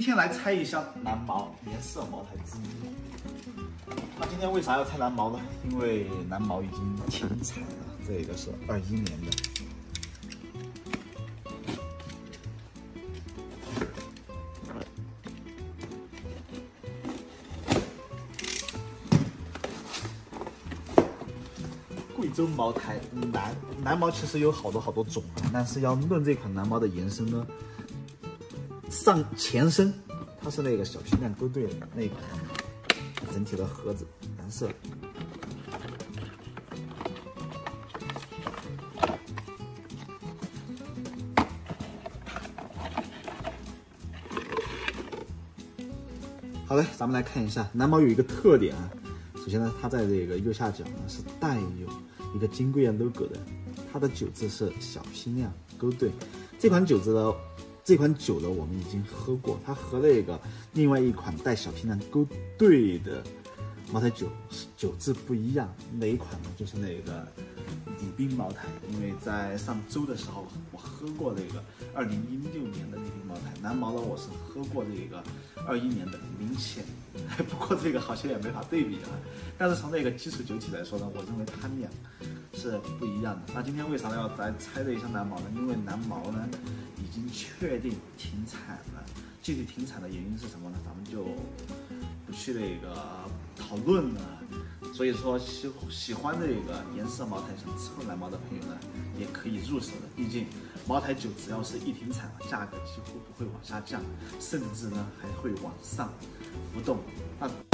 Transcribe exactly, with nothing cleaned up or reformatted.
天来猜一下蓝毛颜色茅台之谜。那今天为啥要猜蓝毛呢？因为蓝毛已经停产了，这个是二一年的。 贵州茅台蓝蓝毛其实有好多好多种啊，但是要论这款蓝毛的延伸呢，上前身它是那个小批量勾兑的那款，整体的盒子蓝色。好嘞，咱们来看一下蓝毛有一个特点啊。 首先呢，它在这个右下角呢是带有一个金贵阳 logo 的，它的酒字是小批量勾兑。这款酒字呢，这款酒呢我们已经喝过，它和那个另外一款带小批量勾兑的茅台酒酒字不一样。哪一款呢？就是那个礼宾茅台，因为在上周的时候我喝过那个二零一六年的礼宾茅台，蓝毛呢我是喝过这个二一年的，明显。 不过这个好像也没法对比啊，但是从那个基础酒体来说呢，我认为它俩是不一样的。那今天为啥要来猜这一下蓝毛呢？因为蓝毛呢已经确定停产了，具体停产的原因是什么呢？咱们就不去那个讨论了。所以说喜喜欢这个颜色茅台想吃蓝毛的朋友呢，也可以入手的。毕竟茅台酒只要是一停产了，价格几乎不会往下降，甚至呢还会往上浮动。那